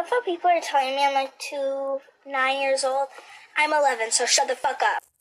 love how people are telling me I'm like 9 years old. I'm 11, so shut the fuck up.